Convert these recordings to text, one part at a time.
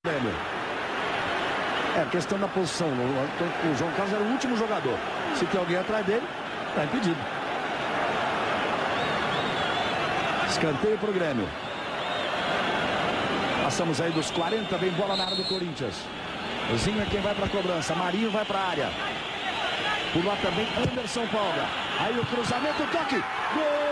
É questão da posição. O João Carlos era o último jogador. Se tem alguém atrás dele, está impedido. Escanteio para o Grêmio. Passamos aí dos 40, vem bola na área do Corinthians. O Zinho é quem vai para a cobrança. Marinho vai para a área. Por lá também Anderson Paula. Aí o cruzamento, o toque. Gol!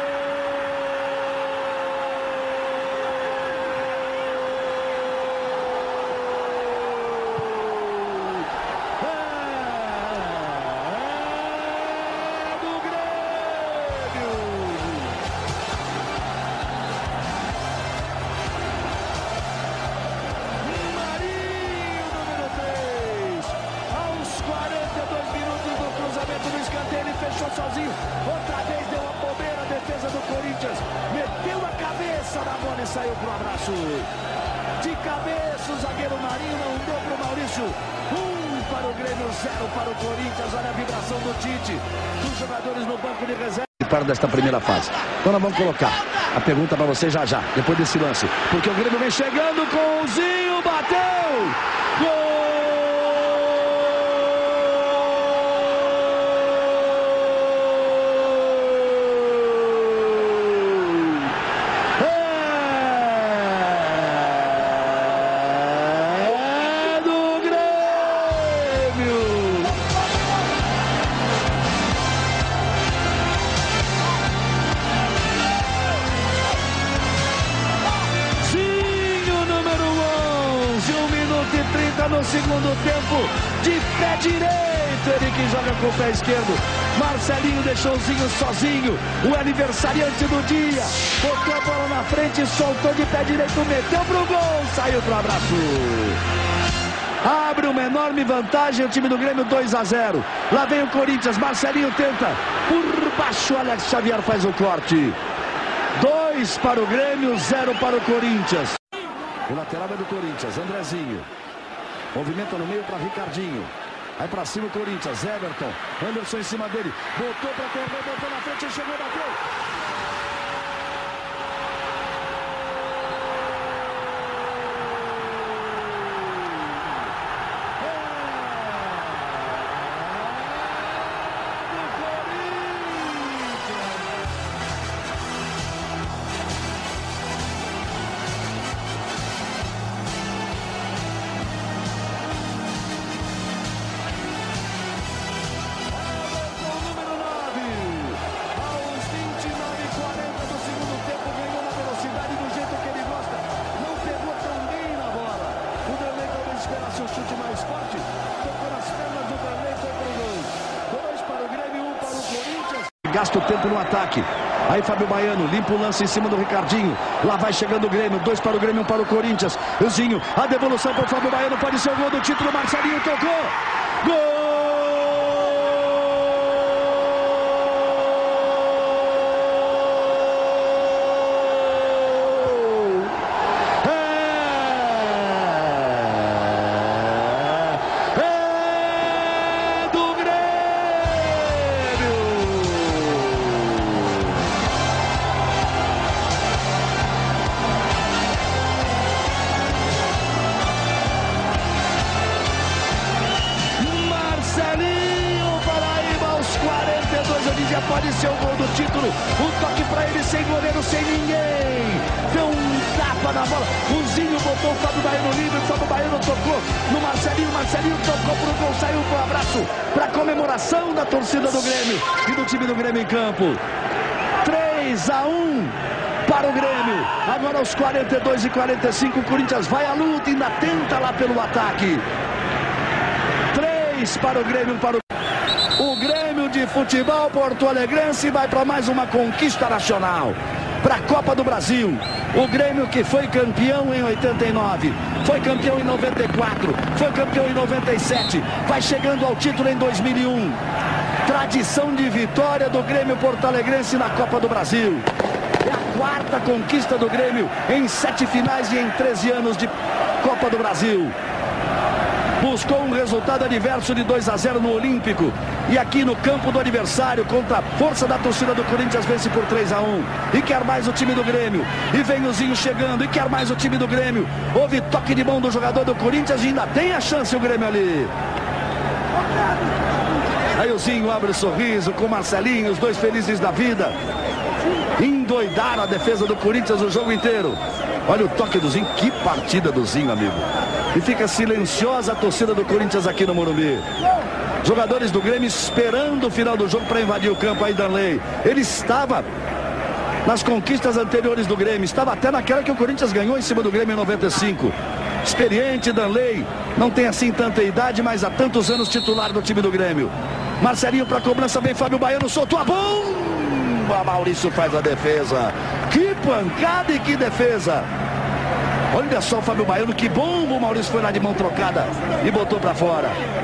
Sozinho, outra vez deu a bobeira, a defesa do Corinthians, meteu a cabeça na bola e saiu pro abraço. De cabeça o zagueiro Marinho não deu pro Maurício. 1 para o Grêmio, 0 para o Corinthians. Olha a vibração do Tite, dos jogadores no banco de reserva. Para desta primeira fase. Então nós vamos colocar a pergunta para você já, depois desse lance. Porque o Grêmio vem chegando com o Zinho, bateu! Gol! No segundo tempo, de pé direito, ele que joga com o pé esquerdo. Marcelinho deixou o Zinho sozinho, o aniversariante do dia, botou a bola na frente, soltou de pé direito, meteu pro gol, saiu pro abraço. Abre uma enorme vantagem o time do Grêmio, 2-0. Lá vem o Corinthians, Marcelinho tenta, por baixo, Alex Xavier faz o corte. 2 para o Grêmio, 0 para o Corinthians. O lateral é do Corinthians, Andrezinho. Movimento no meio para Ricardinho. Aí para cima o Corinthians, Everton. Anderson em cima dele. Botou para correr, botou na frente, chegou, bateu. Seu chute mais forte, tocou nas pernas do Vanderlei, foi pro gol. 2 para o Grêmio, 1 para o Corinthians. Gasta o tempo no ataque. Aí Fábio Baiano limpa o lance em cima do Ricardinho. Lá vai chegando o Grêmio, 2 para o Grêmio, 1 para o Corinthians. Euzinho, a devolução para o Fábio Baiano, pode ser o gol do título. Marcelinho tocou. Gol! Pode ser o gol do título, um toque pra ele, sem goleiro, sem ninguém, deu um tapa na bola, o Zinho botou o Fábio Baiano livre, o Fábio Baiano tocou no Marcelinho, Marcelinho tocou pro gol, saiu pro abraço, pra comemoração da torcida do Grêmio e do time do Grêmio em campo. 3-1 para o Grêmio, agora aos 42 e 45, o Corinthians vai à luta, ainda tenta lá pelo ataque. 3 para o Grêmio, para o Grêmio de futebol porto-alegrense vai para mais uma conquista nacional, para a Copa do Brasil. O Grêmio que foi campeão em 89, foi campeão em 94, foi campeão em 97, vai chegando ao título em 2001. Tradição de vitória do Grêmio porto-alegrense na Copa do Brasil. É a 4ª conquista do Grêmio em 7 finais e em 13 anos de Copa do Brasil. buscou um resultado adverso de 2-0 no Olímpico. E aqui no campo do adversário, contra a força da torcida do Corinthians, vence por 3-1. E quer mais o time do Grêmio. E vem o Zinho chegando. E quer mais o time do Grêmio. Houve toque de mão do jogador do Corinthians e ainda tem a chance o Grêmio ali. Aí o Zinho abre o sorriso com o Marcelinho, os dois felizes da vida. Endoidaram a defesa do Corinthians o jogo inteiro. Olha o toque do Zinho, que partida do Zinho, amigo. E fica silenciosa a torcida do Corinthians aqui no Morumbi. Jogadores do Grêmio esperando o final do jogo para invadir o campo aí, Danley. Ele estava nas conquistas anteriores do Grêmio, estava até naquela que o Corinthians ganhou em cima do Grêmio em 95. Experiente, Danley, não tem assim tanta idade, mas há tantos anos titular do time do Grêmio. Marcelinho para cobrança, vem Fábio Baiano, soltou a bomba, Maurício faz a defesa. Que pancada e que defesa. Olha só o Fábio Baiano, que bomba, o Maurício foi lá de mão trocada e botou para fora.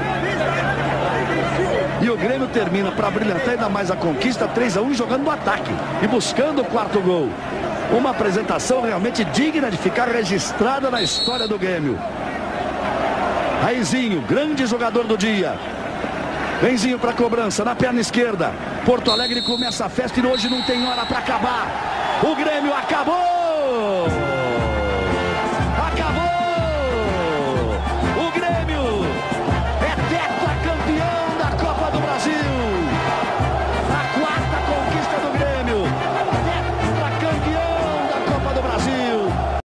E o Grêmio termina para brilhantar ainda mais a conquista, 3-1, jogando no ataque e buscando o quarto gol. Uma apresentação realmente digna de ficar registrada na história do Grêmio. Aizinho, grande jogador do dia. Benzinho para cobrança, na perna esquerda. Porto Alegre começa a festa e hoje não tem hora para acabar. O Grêmio acabou!